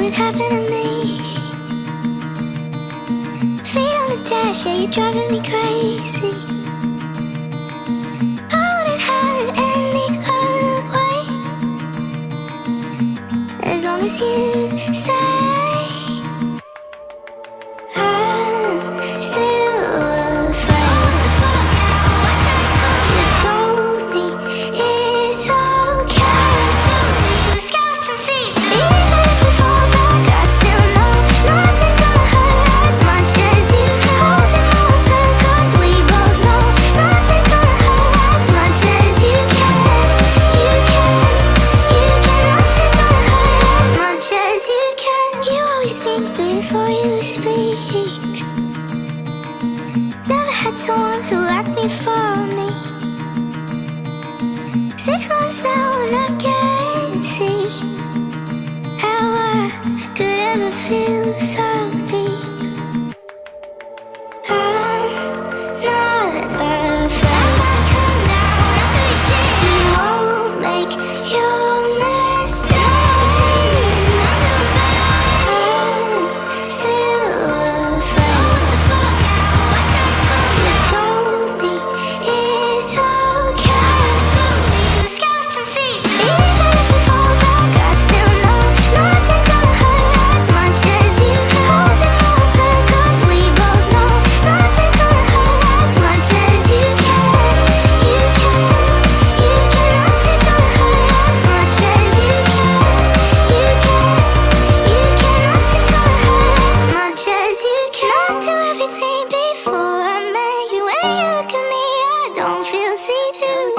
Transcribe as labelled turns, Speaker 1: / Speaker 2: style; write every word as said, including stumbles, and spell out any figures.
Speaker 1: it happen to me? Feet on the dash, yeah, you're driving me crazy. I wouldn't have it any other way, as long as you say before you speak. Never had someone who liked me for me. Six months now and I can't see how I could ever feel so deep. I'm not afraid. You won't make your before I met you. When you look at me, I don't feel see-through.